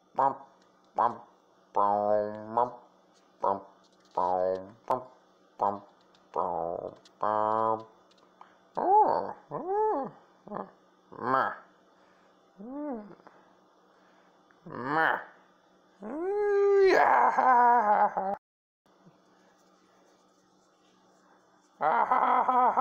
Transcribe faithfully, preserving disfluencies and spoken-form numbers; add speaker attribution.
Speaker 1: bum, bum, bum, bum, bum, bum, bum, bum, bum, bum. Oh, oh, oh, ma, mm, ma, yeah, ha ha ha ha.